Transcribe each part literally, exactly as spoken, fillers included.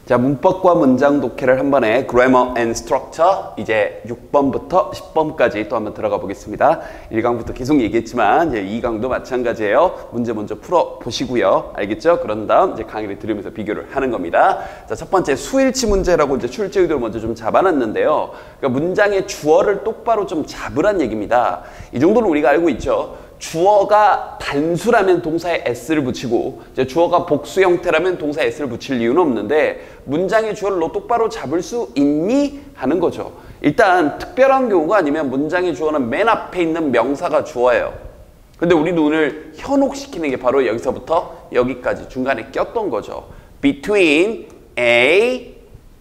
자, 문법과 문장 독해를 한 번에 Grammar and Structure 이제 육 번부터 십 번까지 또 한번 들어가 보겠습니다. 일 강부터 계속 얘기했지만 이제 이 강도 마찬가지예요. 문제 먼저 풀어 보시고요. 알겠죠? 그런 다음 이제 강의를 들으면서 비교를 하는 겁니다. 자, 첫 번째 수일치 문제라고 이제 출제 의도를 먼저 좀 잡아놨는데요. 그러니까 문장의 주어를 똑바로 좀 잡으란 얘기입니다. 이 정도는 우리가 알고 있죠. 주어가 단수라면 동사에 s를 붙이고 이제 주어가 복수 형태라면 동사에 s를 붙일 이유는 없는데 문장의 주어를 너 똑바로 잡을 수 있니? 하는 거죠. 일단 특별한 경우가 아니면 문장의 주어는 맨 앞에 있는 명사가 주어예요. 근데 우리 눈을 현혹시키는 게 바로 여기서부터 여기까지 중간에 꼈던 거죠. Between A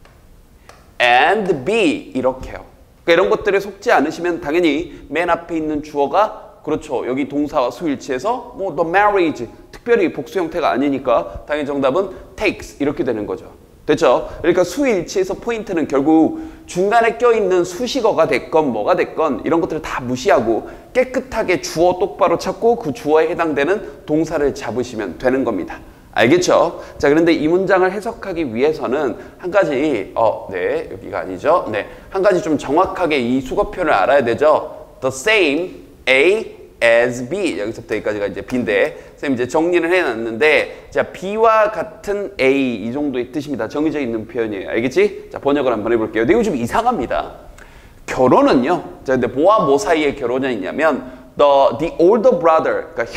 and B 이렇게요. 그러니까 이런 것들에 속지 않으시면 당연히 맨 앞에 있는 주어가 그렇죠. 여기 동사와 수일치에서 뭐 the marriage 특별히 복수 형태가 아니니까 당연히 정답은 takes 이렇게 되는 거죠. 됐죠? 그러니까 수일치에서 포인트는 결국 중간에 껴있는 수식어가 됐건 뭐가 됐건 이런 것들을 다 무시하고 깨끗하게 주어 똑바로 찾고 그 주어에 해당되는 동사를 잡으시면 되는 겁니다. 알겠죠? 자, 그런데 이 문장을 해석하기 위해서는 한 가지 어, 네, 여기가 아니죠. 네, 한 가지 좀 정확하게 이 수거 표현을 알아야 되죠. The same A as B 여기서부터 여기까지가 이제 B인데 선생님 이제 정리를 해놨는데 자 B와 같은 A 이 정도의 뜻입니다. 정해져 있는 표현이에요. 알겠지? 자 번역을 한번 해볼게요. 근데 이거 좀 이상합니다. 결혼은요. 자 근데 뭐와 뭐 사이에 결혼이 있냐면 the, the older brother 그러니까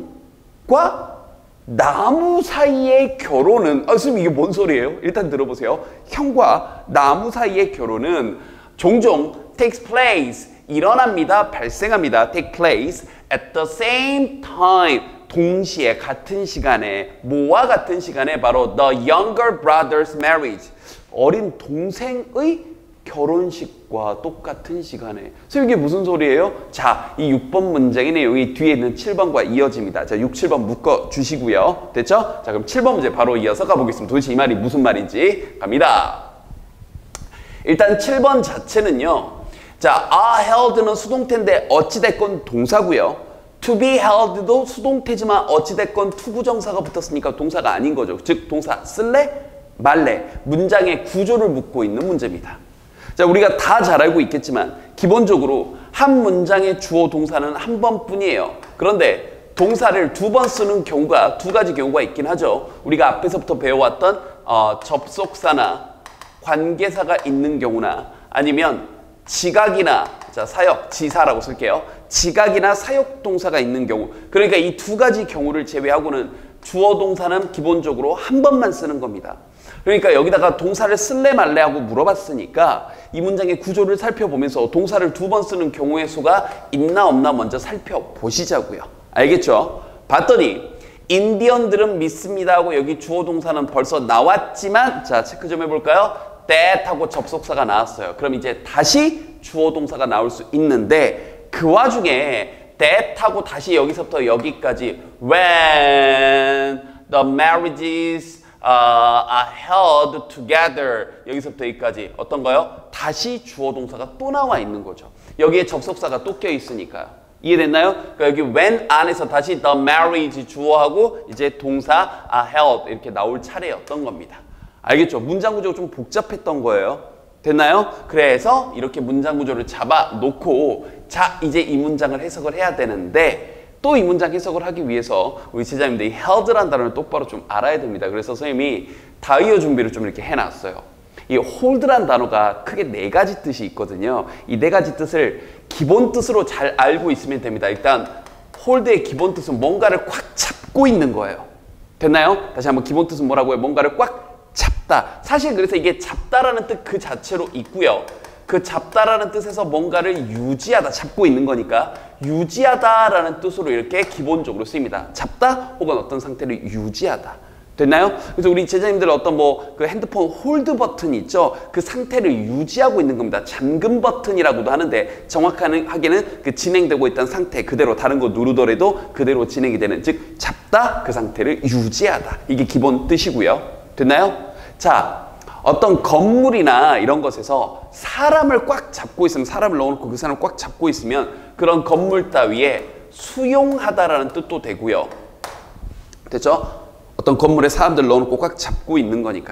형과 나무 사이의 결혼은 아 선생님 이게 뭔 소리예요? 일단 들어보세요. 형과 나무 사이의 결혼은 종종 takes place 일어납니다. 발생합니다. take place at the same time 동시에 같은 시간에 뭐와 같은 시간에 바로 the younger brother's marriage 어린 동생의 결혼식과 똑같은 시간에 선생님 이게 무슨 소리예요? 자, 이 육 번 문장의 내용이 뒤에 있는 칠 번과 이어집니다. 자, 육, 칠 번 묶어 주시고요. 됐죠? 자, 그럼 칠 번 문제 바로 이어서 가보겠습니다. 도대체 이 말이 무슨 말인지 갑니다. 일단 칠 번 자체는요. 자, are held는 수동태인데 어찌됐건 동사고요. to be held도 수동태지만 어찌됐건 투부정사가 붙었으니까 동사가 아닌 거죠. 즉 동사 쓸래? 말래? 문장의 구조를 묻고 있는 문제입니다. 자, 우리가 다 잘 알고 있겠지만 기본적으로 한 문장의 주어 동사는 한 번뿐이에요. 그런데 동사를 두 번 쓰는 경우가 두 가지 경우가 있긴 하죠. 우리가 앞에서부터 배워왔던 어, 접속사나 관계사가 있는 경우나 아니면 지각이나 자 사역, 지사라고 쓸게요. 지각이나 사역 동사가 있는 경우 그러니까 이 두 가지 경우를 제외하고는 주어 동사는 기본적으로 한 번만 쓰는 겁니다. 그러니까 여기다가 동사를 쓸래 말래 하고 물어봤으니까 이 문장의 구조를 살펴보면서 동사를 두 번 쓰는 경우의 수가 있나 없나 먼저 살펴보시자고요. 알겠죠? 봤더니 인디언들은 믿습니다 하고 여기 주어 동사는 벌써 나왔지만 자 체크 좀 해볼까요? that 하고 접속사가 나왔어요. 그럼 이제 다시 주어 동사가 나올 수 있는데 그 와중에 that 하고 다시 여기서부터 여기까지 when the marriages uh, are held together 여기서부터 여기까지 어떤 거요? 다시 주어 동사가 또 나와 있는 거죠. 여기에 접속사가 또 껴 있으니까요. 이해됐나요? 그러니까 여기 when 안에서 다시 the marriage 주어하고 이제 동사 are held 이렇게 나올 차례였던 겁니다. 알겠죠? 문장 구조가 좀 복잡했던 거예요. 됐나요? 그래서 이렇게 문장 구조를 잡아놓고 자 이제 이 문장을 해석을 해야 되는데 또 이 문장 해석을 하기 위해서 우리 제자님들이 held라는 단어를 똑바로 좀 알아야 됩니다. 그래서 선생님이 다이어 준비를 좀 이렇게 해놨어요. 이 hold라는 단어가 크게 네 가지 뜻이 있거든요. 이 네 가지 뜻을 기본 뜻으로 잘 알고 있으면 됩니다. 일단 hold의 기본 뜻은 뭔가를 꽉 잡고 있는 거예요. 됐나요? 다시 한번 기본 뜻은 뭐라고요? 뭔가를 꽉 잡다. 사실 그래서 이게 잡다라는 뜻 그 자체로 있고요. 그 잡다라는 뜻에서 뭔가를 유지하다, 잡고 있는 거니까 유지하다라는 뜻으로 이렇게 기본적으로 쓰입니다. 잡다 혹은 어떤 상태를 유지하다. 됐나요? 그래서 우리 제자님들 어떤 뭐 그 핸드폰 홀드 버튼이 있죠. 그 상태를 유지하고 있는 겁니다. 잠금 버튼이라고도 하는데 정확하게는 그 진행되고 있던 상태 그대로 다른 거 누르더라도 그대로 진행이 되는 즉 잡다 그 상태를 유지하다. 이게 기본 뜻이고요. 됐나요? 자, 어떤 건물이나 이런 것에서 사람을 꽉 잡고 있으면 사람을 넣어놓고 그 사람을 꽉 잡고 있으면 그런 건물 따위에 수용하다라는 뜻도 되고요. 됐죠? 어떤 건물에 사람들 넣어놓고 꽉 잡고 있는 거니까요.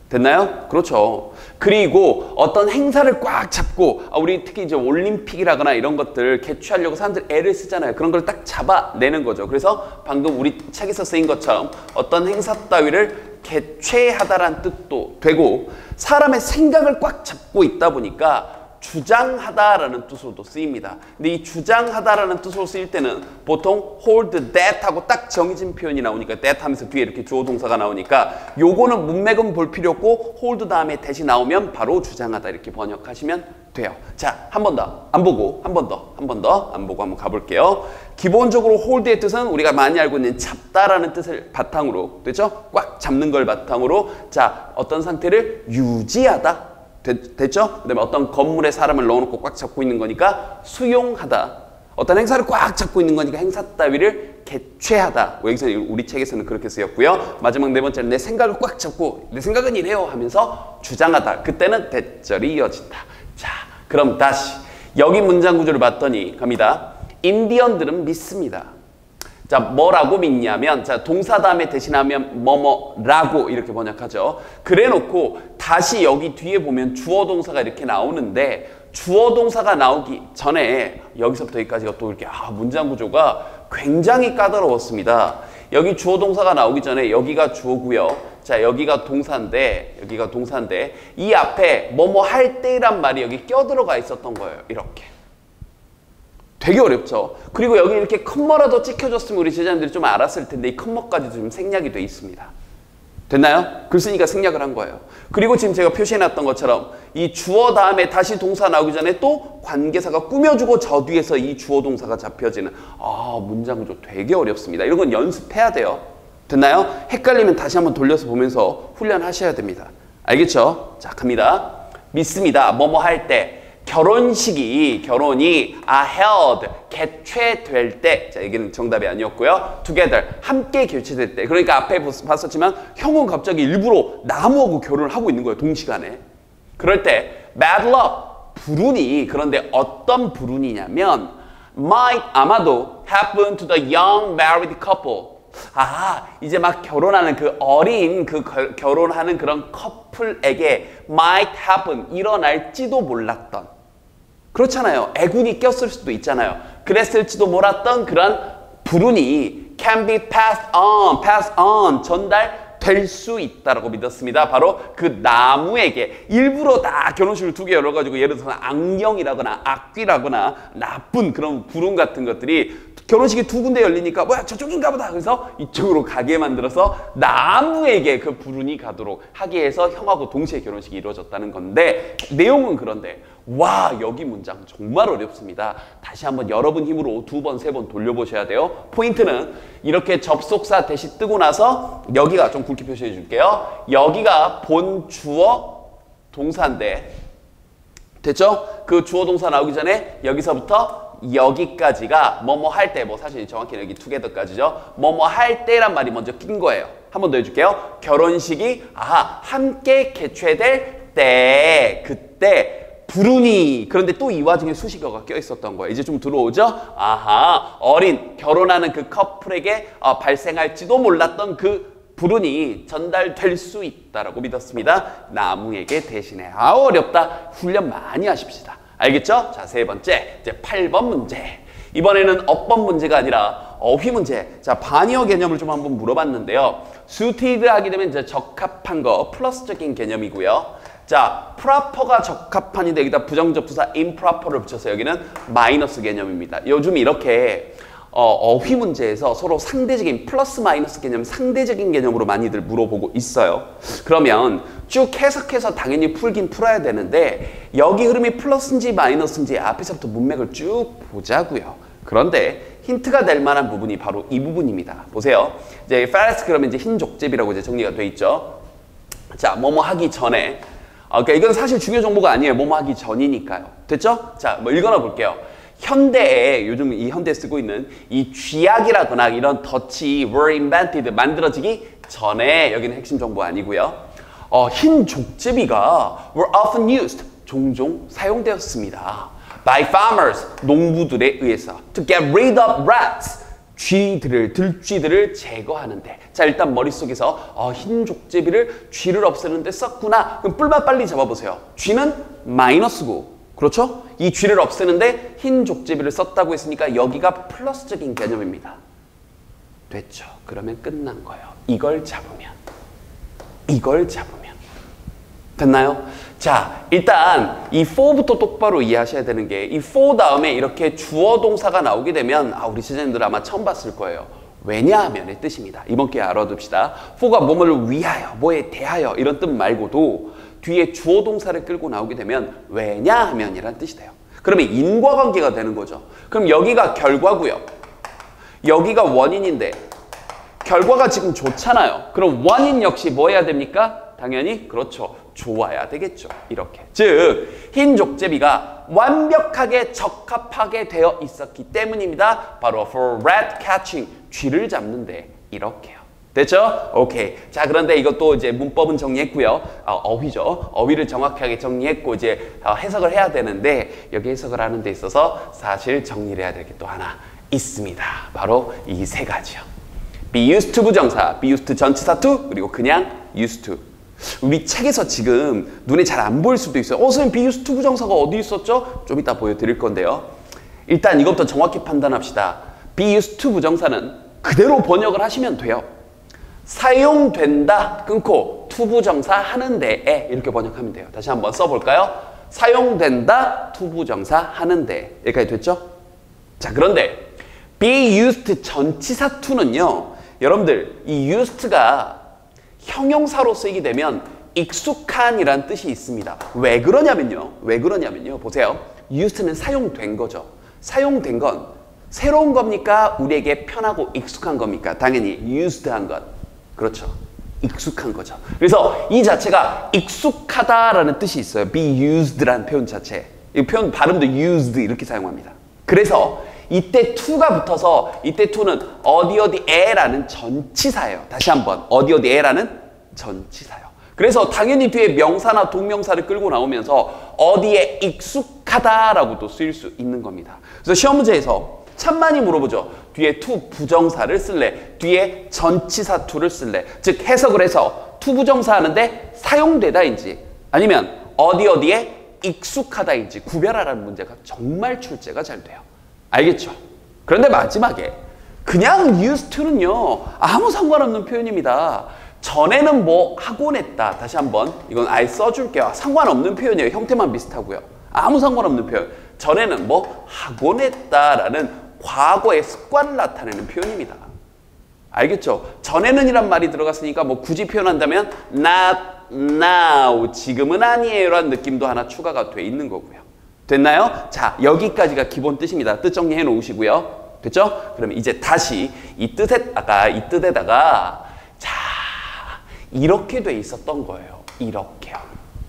됐나요? 그렇죠. 그리고 어떤 행사를 꽉 잡고 아, 우리 특히 이제 올림픽이라거나 이런 것들 개최하려고 사람들 애를 쓰잖아요. 그런 걸 딱 잡아내는 거죠. 그래서 방금 우리 책에서 쓰인 것처럼 어떤 행사 따위를 개최하다라는 뜻도 되고 사람의 생각을 꽉 잡고 있다 보니까 주장하다라는 뜻으로도 쓰입니다. 근데 이 주장하다라는 뜻으로 쓰일 때는 보통 hold that 하고 딱 정해진 표현이 나오니까 that 하면서 뒤에 이렇게 주어 동사가 나오니까 요거는 문맥은 볼 필요 없고 hold 다음에 대시 나오면 바로 주장하다 이렇게 번역하시면 돼요. 자, 한 번 더 안 보고 한 번 더 한 번 더 안 보고 한번 가볼게요. 기본적으로 hold의 뜻은 우리가 많이 알고 있는 잡다라는 뜻을 바탕으로 됐죠? 꽉 잡는 걸 바탕으로 자 어떤 상태를 유지하다 됐죠? 그 다음에 어떤 건물에 사람을 넣어놓고 꽉 잡고 있는 거니까 수용하다. 어떤 행사를 꽉 잡고 있는 거니까 행사 따위를 개최하다. 여기서 우리 책에서는 그렇게 쓰였고요. 마지막 네 번째는 내 생각을 꽉 잡고 내 생각은 이래요 하면서 주장하다. 그때는 대절이 이어진다. 자, 그럼 다시 여기 문장 구조를 봤더니 갑니다. 인디언들은 믿습니다. 자, 뭐라고 믿냐면 자 동사 다음에 대신하면 뭐뭐라고 이렇게 번역하죠. 그래놓고 다시 여기 뒤에 보면 주어 동사가 이렇게 나오는데 주어 동사가 나오기 전에 여기서부터 여기까지가 또 이렇게 아, 문장 구조가 굉장히 까다로웠습니다. 여기 주어 동사가 나오기 전에 여기가 주어고요. 자, 여기가 동사인데 여기가 동사인데 이 앞에 뭐뭐 할 때란 말이 여기 껴들어가 있었던 거예요. 이렇게. 되게 어렵죠. 그리고 여기 이렇게 컴머라도 찍혀줬으면 우리 제자님들이 좀 알았을 텐데 이 컴머까지도 좀 생략이 돼 있습니다. 됐나요? 글 쓰니까 생략을 한 거예요. 그리고 지금 제가 표시해놨던 것처럼 이 주어 다음에 다시 동사 나오기 전에 또 관계사가 꾸며주고 저 뒤에서 이 주어 동사가 잡혀지는 아 문장 구조 되게 어렵습니다. 이런 건 연습해야 돼요. 됐나요? 헷갈리면 다시 한번 돌려서 보면서 훈련하셔야 됩니다. 알겠죠? 자, 갑니다. 믿습니다. 뭐뭐 할 때. 결혼식이, 결혼이 are held, 개최될 때, 자, 여기는 정답이 아니었고요. together, 함께 개최될 때. 그러니까 앞에 봤었지만 형은 갑자기 일부러 나무하고 결혼을 하고 있는 거예요. 동시간에. 그럴 때 bad luck, 불운이, 그런데 어떤 불운이냐면 might, 아마도 happen to the young married couple. 아, 이제 막 결혼하는 그 어린 그 거, 결혼하는 그런 커플에게 might happen, 일어날지도 몰랐던 그렇잖아요. 애군이 꼈을 수도 있잖아요. 그랬을지도 몰랐던 그런 불운이 can be passed on, pass on, 전달될 수 있다라고 믿었습니다. 바로 그 나무에게 일부러 다 결혼식을 두 개 열어가지고 예를 들어서 악령이라거나 악귀라거나 나쁜 그런 불운 같은 것들이 결혼식이 두 군데 열리니까 뭐야 저쪽인가 보다 그래서 이쪽으로 가게 만들어서 나무에게 그 불운이 가도록 하기 위해서 형하고 동시에 결혼식이 이루어졌다는 건데 내용은 그런데 와 여기 문장 정말 어렵습니다. 다시 한번 여러분 힘으로 두 번, 세 번 돌려보셔야 돼요. 포인트는 이렇게 접속사 대시 뜨고 나서 여기가 좀 굵게 표시해 줄게요. 여기가 본 주어 동사인데 됐죠? 그 주어 동사 나오기 전에 여기서부터 여기까지가 뭐뭐 할 때, 뭐 사실 정확히 여기 together까지죠. 뭐뭐 할 때란 말이 먼저 낀 거예요. 한 번 더 해줄게요. 결혼식이 아하 함께 개최될 때, 그때 불운이 그런데 또 이 와중에 수식어가 껴 있었던 거예요. 이제 좀 들어오죠? 아하 어린 결혼하는 그 커플에게 어, 발생할지도 몰랐던 그 불운이 전달될 수 있다라고 믿었습니다. 나무에게 대신해. 아 어렵다. 훈련 많이 하십시다. 알겠죠? 자, 세 번째, 이제 팔 번 문제. 이번에는 어법 문제가 아니라 어휘 문제. 자, 반의어 개념을 좀 한번 물어봤는데요. suited 하게 되면 이제 적합한 거, 플러스적인 개념이고요. 자, proper가 적합한인데 여기다 부정접수사 improper를 붙여서 여기는 마이너스 개념입니다. 요즘 이렇게 어, 어휘 문제에서 서로 상대적인 플러스 마이너스 개념, 상대적인 개념으로 많이들 물어보고 있어요. 그러면 쭉 해석해서 당연히 풀긴 풀어야 되는데 여기 흐름이 플러스인지 마이너스인지 앞에서부터 문맥을 쭉 보자고요. 그런데 힌트가 될 만한 부분이 바로 이 부분입니다. 보세요. 이제 fast 그러면 이제 흰 족제비라고 이제 정리가 돼 있죠. 자, 뭐뭐 하기 전에. 아, 그러니까 이건 사실 중요 정보가 아니에요. 뭐뭐 하기 전이니까요. 됐죠? 자, 뭐 읽어놔 볼게요. 현대에 요즘 이 현대에 쓰고 있는 이 쥐약이라거나 이런 덫이 were invented 만들어지기 전에 여기는 핵심 정보 아니고요. 어, 흰 족제비가 were often used 종종 사용되었습니다. by farmers 농부들에 의해서 to get rid of rats 쥐들을, 들쥐들을 제거하는데. 자, 일단 머릿속에서 어, 흰 족제비를 쥐를 없애는데 썼구나. 그럼 뿔만 빨리 잡아보세요. 쥐는 마이너스고, 그렇죠? 이 쥐를 없애는데 흰 족제비를 썼다고 했으니까 여기가 플러스적인 개념입니다. 됐죠? 그러면 끝난 거예요. 이걸 잡으면. 이걸 잡으면. 됐나요? 자, 일단 이 for부터 똑바로 이해하셔야 되는 게 이 for 다음에 이렇게 주어 동사가 나오게 되면 아, 우리 제자님들 아마 처음 봤을 거예요. 왜냐하면의 뜻입니다. 이번 기회에 알아둡시다. for가 뭐뭐를 위하여, 뭐에 대하여 이런 뜻 말고도 뒤에 주어 동사를 끌고 나오게 되면 왜냐하면이란 뜻이 돼요. 그러면 인과관계가 되는 거죠. 그럼 여기가 결과고요. 여기가 원인인데 결과가 지금 좋잖아요. 그럼 원인 역시 뭐 해야 됩니까? 당연히 그렇죠. 좋아야 되겠죠. 이렇게. 즉 흰 족제비가 완벽하게 적합하게 되어 있었기 때문입니다. 바로 for rat catching, 쥐를 잡는데 이렇게요. 됐죠? 오케이. 자, 그런데 이것도 이제 문법은 정리했고요. 어, 어휘죠. 어휘를 정확하게 정리했고 이제 어, 해석을 해야 되는데 여기 해석을 하는 데 있어서 사실 정리를 해야 될 게 또 하나 있습니다. 바로 이 세 가지요. be used to 부정사, be used to 전치사 to, 그리고 그냥 used to. 우리 책에서 지금 눈에 잘 안 보일 수도 있어요. 어, 선생님 be used to 부정사가 어디 있었죠? 좀 이따 보여드릴 건데요. 일단 이것부터 정확히 판단합시다. be used to 부정사는 그대로 번역을 하시면 돼요. 사용된다 끊고 to 부정사 하는데에 이렇게 번역하면 돼요. 다시 한번 써볼까요? 사용된다 to 부정사 하는데 여기까지 됐죠? 자, 그런데 be used 전치사 to는요, 여러분들 이 used가 형용사로 쓰이게 되면 익숙한이란 뜻이 있습니다. 왜 그러냐면요. 왜 그러냐면요. 보세요. used는 사용된 거죠. 사용된 건 새로운 겁니까? 우리에게 편하고 익숙한 겁니까? 당연히 used한 것. 그렇죠. 익숙한 거죠. 그래서 이 자체가 익숙하다라는 뜻이 있어요. be used라는 표현 자체. 이 표현 발음도 used 이렇게 사용합니다. 그래서 이때 to가 붙어서 이때 to는 어디 어디에라는 전치사예요. 다시 한번 어디 어디에라는 전치사예요. 그래서 당연히 뒤에 명사나 동명사를 끌고 나오면서 어디에 익숙하다라고도 쓰일 수 있는 겁니다. 그래서 시험 문제에서 참 많이 물어보죠. 뒤에 to 부정사를 쓸래? 뒤에 전치사 to를 쓸래? 즉 해석을 해서 to 부정사 하는데 사용되다인지 아니면 어디 어디에 익숙하다인지 구별하라는 문제가 정말 출제가 잘 돼요. 알겠죠? 그런데 마지막에 그냥 used to는요 아무 상관없는 표현입니다. 전에는 뭐 하곤 했다. 다시 한번 이건 아예 써줄게요. 상관없는 표현이에요. 형태만 비슷하고요. 아무 상관없는 표현. 전에는 뭐 하곤 했다라는 과거의 습관을 나타내는 표현입니다. 알겠죠? 전에는 이란 말이 들어갔으니까 뭐 굳이 표현한다면 not now, 지금은 아니에요 라는 느낌도 하나 추가가 돼 있는 거고요. 됐나요? 자, 여기까지가 기본 뜻입니다. 뜻 정리해 놓으시고요. 됐죠? 그러면 이제 다시 이 뜻에, 아까 이 뜻에다가 자, 이렇게 돼 있었던 거예요. 이렇게요.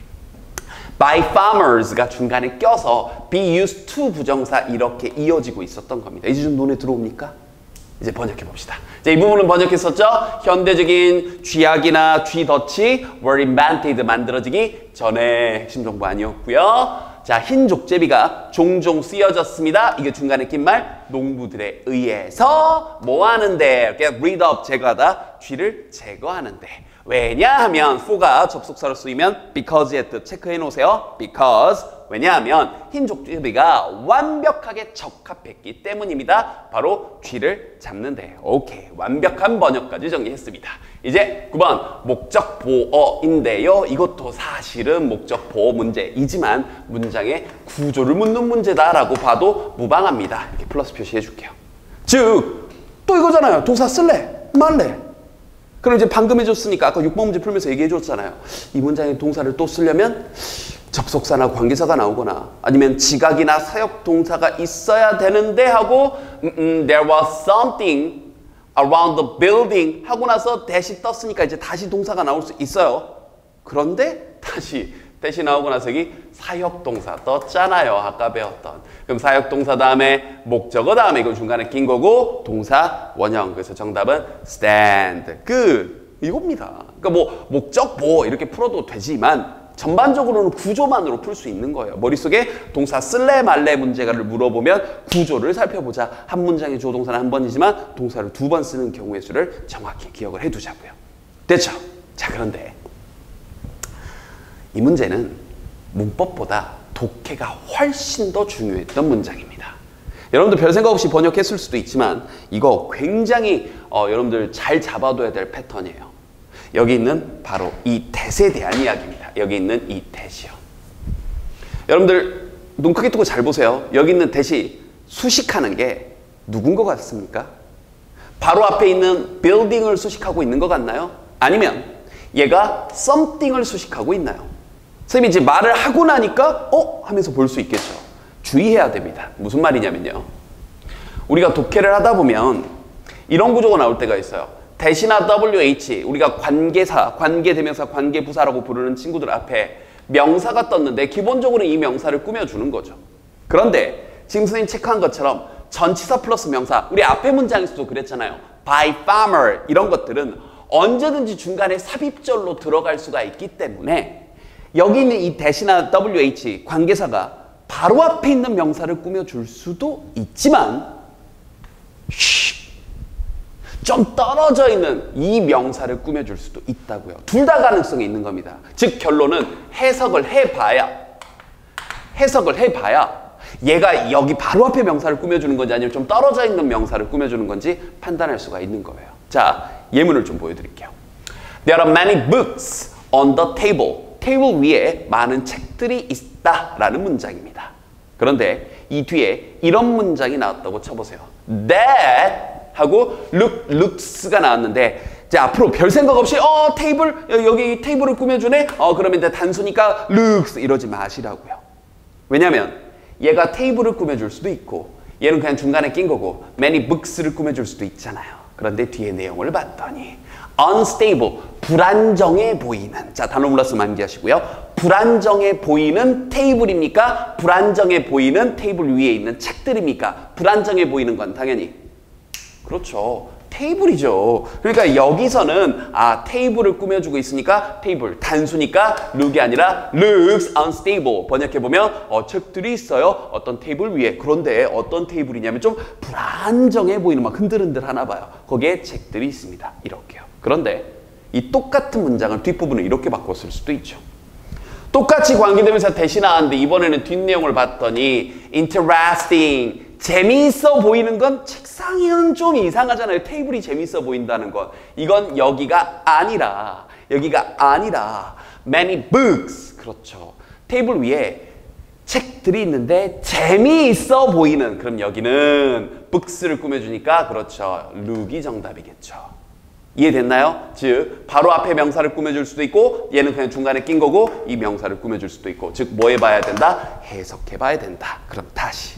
by farmers가 중간에 껴서 be used to 부정사 이렇게 이어지고 있었던 겁니다. 이제 좀 눈에 들어옵니까? 이제 번역해 봅시다. 자, 이 부분은 번역했었죠? 현대적인 쥐약이나 쥐덫이 were invented, 만들어지기 전에 핵심 정보 아니었고요. 자, 흰 족제비가 종종 쓰여졌습니다. 이게 중간에 낀 말, 농부들에 의해서 뭐 하는데? get rid of, 제거하다, 쥐를 제거하는데. 왜냐하면 for가 접속사로 쓰이면 because의 뜻 체크해 놓으세요. because, 왜냐하면 흰 족제비가 완벽하게 적합했기 때문입니다. 바로 쥐를 잡는데. 오케이, 완벽한 번역까지 정리했습니다. 이제 구 번 목적 보어인데요. 이것도 사실은 목적 보어 문제이지만 문장의 구조를 묻는 문제다라고 봐도 무방합니다. 이렇게 플러스 표시해 줄게요. 즉, 또 이거잖아요. 동사 쓸래? 말래? 그럼 이제 방금 해줬으니까 아까 육 번 문제 풀면서 얘기해 줬잖아요. 이 문장의 동사를 또 쓰려면 접속사나 관계사가 나오거나 아니면 지각이나 사역 동사가 있어야 되는데 하고 음, 음, there was something around the building 하고 나서 대시 떴으니까 이제 다시 동사가 나올 수 있어요. 그런데 다시 대시 나오고 나서 여기 사역동사 떴잖아요. 아까 배웠던. 그럼 사역동사 다음에 목적어 다음에 이거 중간에 낀 거고 동사 원형. 그래서 정답은 stand. 끝. 이겁니다. 그러니까 뭐 목적 뭐 이렇게 풀어도 되지만 전반적으로는 구조만으로 풀 수 있는 거예요. 머릿속에 동사 쓸래 말래 문제를 물어보면 구조를 살펴보자. 한 문장의 주어 동사는 한 번이지만 동사를 두 번 쓰는 경우의 수를 정확히 기억을 해두자고요. 됐죠? 자, 그런데 이 문제는 문법보다 독해가 훨씬 더 중요했던 문장입니다. 여러분들 별 생각 없이 번역했을 수도 있지만 이거 굉장히 어, 여러분들 잘 잡아둬야 될 패턴이에요. 여기 있는 바로 이 that에 대한 이야기입니다. 여기 있는 이 that이요. 여러분들 눈 크게 뜨고 잘 보세요. 여기 있는 that이 수식하는 게 누군 것 같습니까? 바로 앞에 있는 building을 수식하고 있는 것 같나요? 아니면 얘가 something을 수식하고 있나요? 선생님이 이제 말을 하고 나니까 어? 하면서 볼 수 있겠죠. 주의해야 됩니다. 무슨 말이냐면요. 우리가 독해를 하다 보면 이런 구조가 나올 때가 있어요. that이나 더블유에이치, 우리가 관계사, 관계대명사, 관계부사라고 부르는 친구들 앞에 명사가 떴는데 기본적으로 이 명사를 꾸며주는 거죠. 그런데 지금 선생님 체크한 것처럼 전치사 플러스 명사, 우리 앞에 문장에서도 그랬잖아요. by farmer 이런 것들은 언제든지 중간에 삽입절로 들어갈 수가 있기 때문에 여기 있는 이 that이나 더블유에이치, 관계사가 바로 앞에 있는 명사를 꾸며줄 수도 있지만 좀 떨어져 있는 이 명사를 꾸며줄 수도 있다고요. 둘 다 가능성이 있는 겁니다. 즉 결론은 해석을 해봐야 해석을 해봐야 얘가 여기 바로 앞에 명사를 꾸며주는 건지 아니면 좀 떨어져 있는 명사를 꾸며주는 건지 판단할 수가 있는 거예요. 자, 예문을 좀 보여드릴게요. There are many books on the table. 테이블 위에 많은 책들이 있다라는 문장입니다. 그런데 이 뒤에 이런 문장이 나왔다고 쳐보세요. That 하고 look, looks가 나왔는데 자, 앞으로 별 생각 없이 어 테이블 여기 테이블을 꾸며주네. 어 그러면 이제 단순히가 looks 이러지 마시라고요. 왜냐면 얘가 테이블을 꾸며줄 수도 있고 얘는 그냥 중간에 낀 거고 many books를 꾸며줄 수도 있잖아요. 그런데 뒤에 내용을 봤더니 unstable, 불안정해 보이는, 자 단어 몰랐으면 암기하시고요. 불안정해 보이는 테이블입니까? 불안정해 보이는 테이블 위에 있는 책들입니까? 불안정해 보이는 건 당연히 그렇죠. 테이블이죠. 그러니까 여기서는 아 테이블을 꾸며주고 있으니까 테이블 단수니까 look이 아니라 looks unstable. 번역해보면 어, 책들이 있어요. 어떤 테이블 위에. 그런데 어떤 테이블이냐면 좀 불안정해 보이는 막 흔들흔들 하나 봐요. 거기에 책들이 있습니다. 이렇게요. 그런데 이 똑같은 문장을 뒷부분을 이렇게 바꿨을 수도 있죠. 똑같이 관계대명사 대신 나왔는데 이번에는 뒷내용을 봤더니 interesting, 재미있어 보이는 건 책상은 좀 이상하잖아요. 테이블이 재미있어 보인다는 건. 이건 여기가 아니라 여기가 아니라 many books. 그렇죠. 테이블 위에 책들이 있는데 재미있어 보이는. 그럼 여기는 books를 꾸며주니까 그렇죠. look이 정답이겠죠. 이해됐나요? 즉 바로 앞에 명사를 꾸며줄 수도 있고 얘는 그냥 중간에 낀 거고 이 명사를 꾸며줄 수도 있고 즉 뭐 해봐야 된다? 해석해봐야 된다. 그럼 다시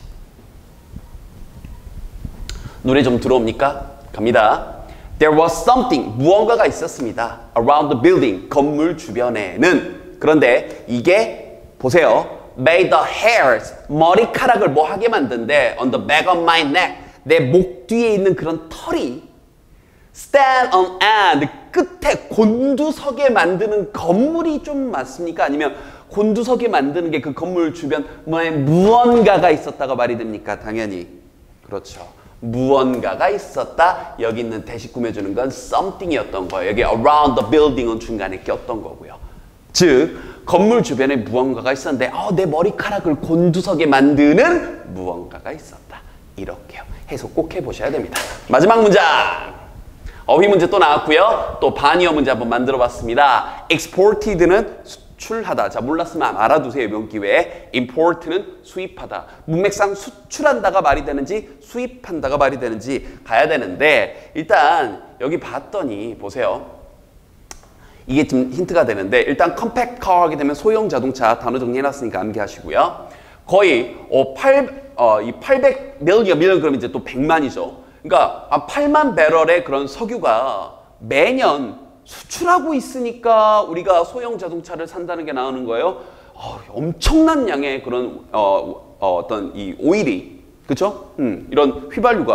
노래 좀 들어옵니까? 갑니다. There was something, 무언가가 있었습니다. Around the building, 건물 주변에는. 그런데 이게 보세요. Made the hairs, 머리카락을 뭐 하게 만든대. On the back of my neck, 내 목 뒤에 있는 그런 털이 stand on end, 끝에 곤두서게 만드는 건물이 좀 맞습니까? 아니면 곤두서게 만드는 게 그 건물 주변 뭐에 무언가가 있었다가 말이 됩니까? 당연히 그렇죠. 무언가가 있었다. 여기 있는 대시 꾸며주는 건 something이었던 거예요. 여기 around the building은 중간에 꼈던 거고요. 즉 건물 주변에 무언가가 있었는데 어, 내 머리카락을 곤두서게 만드는 무언가가 있었다. 이렇게요. 해석 꼭 해보셔야 됩니다. 마지막 문장. 어휘 문제 또 나왔고요. 또 반의어 문제 한번 만들어 봤습니다. exported는 수출하다. 자, 몰랐으면 알아두세요. 이번 기회에. import는 수입하다. 문맥상 수출한다가 말이 되는지 수입한다가 말이 되는지 가야 되는데 일단 여기 봤더니 보세요. 이게 좀 힌트가 되는데 일단 compact car 하게 되면 소형 자동차 단어 정리해놨으니까 암기하시고요. 거의 어, 팔, 어, 이 팔백 밀리언, 밀리언 그러면 이제 또 백만이죠. 그러니까 팔만 배럴의 그런 석유가 매년 수출하고 있으니까 우리가 소형 자동차를 산다는 게 나오는 거예요. 어, 엄청난 양의 그런 어, 어, 어떤 이 오일이 그렇죠? 음, 이런 휘발유가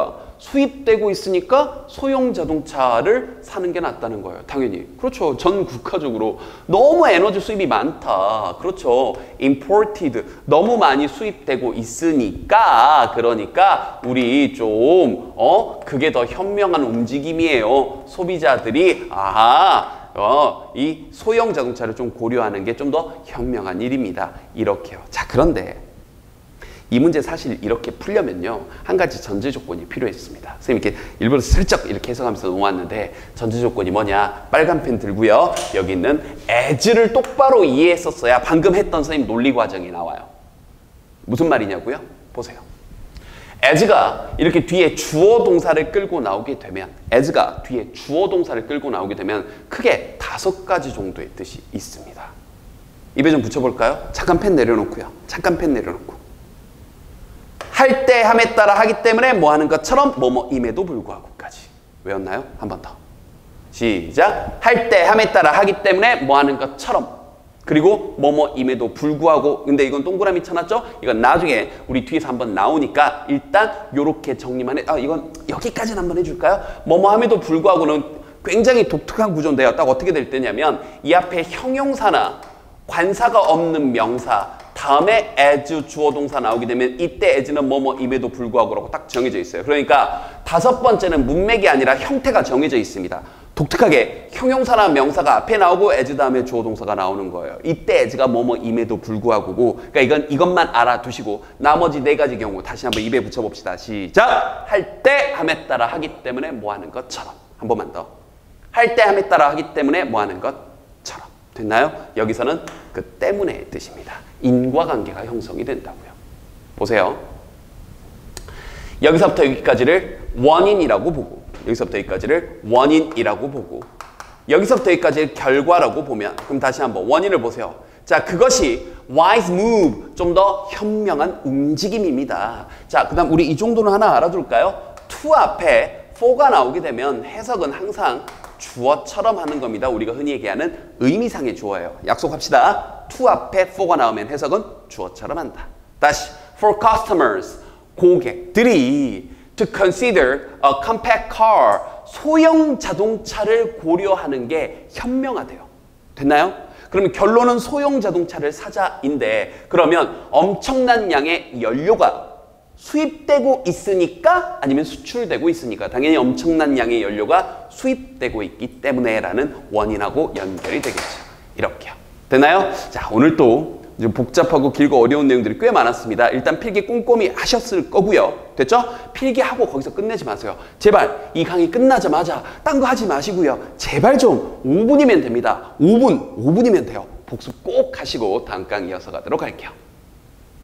수입되고 있으니까 소형 자동차를 사는 게 낫다는 거예요. 당연히. 그렇죠. 전 국가적으로 너무 에너지 수입이 많다. 그렇죠. imported. 너무 많이 수입되고 있으니까 그러니까 우리 좀 어 그게 더 현명한 움직임이에요. 소비자들이 아하 어, 이 소형 자동차를 좀 고려하는 게 좀 더 현명한 일입니다. 이렇게요. 자, 그런데 이 문제 사실 이렇게 풀려면요. 한 가지 전제 조건이 필요했습니다. 선생님 이렇게 일부러 슬쩍 이렇게 해석하면서 놓았는데 전제 조건이 뭐냐? 빨간 펜 들고요. 여기 있는 as를 똑바로 이해했었어야 방금 했던 선생님 논리 과정이 나와요. 무슨 말이냐고요? 보세요. as가 이렇게 뒤에 주어 동사를 끌고 나오게 되면 as가 뒤에 주어 동사를 끌고 나오게 되면 크게 다섯 가지 정도의 뜻이 있습니다. 입에 좀 붙여볼까요? 잠깐 펜 내려놓고요. 잠깐 펜 내려놓고 할 때 함에 따라 하기 때문에 뭐 하는 것처럼 뭐뭐임에도 불구하고까지 외웠나요? 한 번 더 시작. 할 때 함에 따라 하기 때문에 뭐 하는 것처럼 그리고 뭐뭐임에도 불구하고. 근데 이건 동그라미 쳐놨죠? 이건 나중에 우리 뒤에서 한번 나오니까 일단 요렇게 정리만 해. 아, 이건 여기까지는 한번 해줄까요? 뭐뭐함에도 불구하고는 굉장히 독특한 구조인데요. 딱 어떻게 될 때냐면 이 앞에 형용사나 관사가 없는 명사 다음에 as 주어 동사 나오게 되면 이때 as는 뭐뭐임에도 불구하고라고 딱 정해져 있어요. 그러니까 다섯 번째는 문맥이 아니라 형태가 정해져 있습니다. 독특하게 형용사나 명사가 앞에 나오고 as 다음에 주어 동사가 나오는 거예요. 이때 as가 뭐뭐임에도 불구하고고. 그러니까 이건 이것만 알아두시고 나머지 네 가지 경우 다시 한번 입에 붙여봅시다. 시작. 할 때 함에 따라 하기 때문에 뭐 하는 것처럼. 한 번만 더. 할 때 함에 따라 하기 때문에 뭐 하는 것처럼. 됐나요? 여기서는 그 때문에의 뜻입니다. 인과관계가 형성이 된다고요. 보세요. 여기서부터 여기까지를 원인이라고 보고 여기서부터 여기까지를 원인이라고 보고 여기서부터 여기까지를 결과라고 보면 그럼 다시 한번 원인을 보세요. 자, 그것이 wise move, 좀 더 현명한 움직임입니다. 자, 그 다음 우리 이 정도는 하나 알아둘까요? to 앞에 for가 나오게 되면 해석은 항상 주어처럼 하는 겁니다. 우리가 흔히 얘기하는 의미상의 주어예요. 약속합시다. to 앞에 for가 나오면 해석은 주어처럼 한다. 다시 for customers, 고객들이 to consider a compact car, 소형 자동차를 고려하는 게 현명하대요. 됐나요? 그러면 결론은 소형 자동차를 사자인데 그러면 엄청난 양의 연료가 수입되고 있으니까 아니면 수출되고 있으니까 당연히 엄청난 양의 연료가 수입되고 있기 때문에 라는 원인하고 연결이 되겠죠. 이렇게요. 됐나요? 자, 오늘 또 좀 복잡하고 길고 어려운 내용들이 꽤 많았습니다. 일단 필기 꼼꼼히 하셨을 거고요. 됐죠? 필기하고 거기서 끝내지 마세요. 제발 이 강의 끝나자마자 딴 거 하지 마시고요. 제발 좀 오 분이면 됩니다. 오 분, 오 분이면 돼요. 복습 꼭 하시고 다음 강의 이어서 가도록 할게요.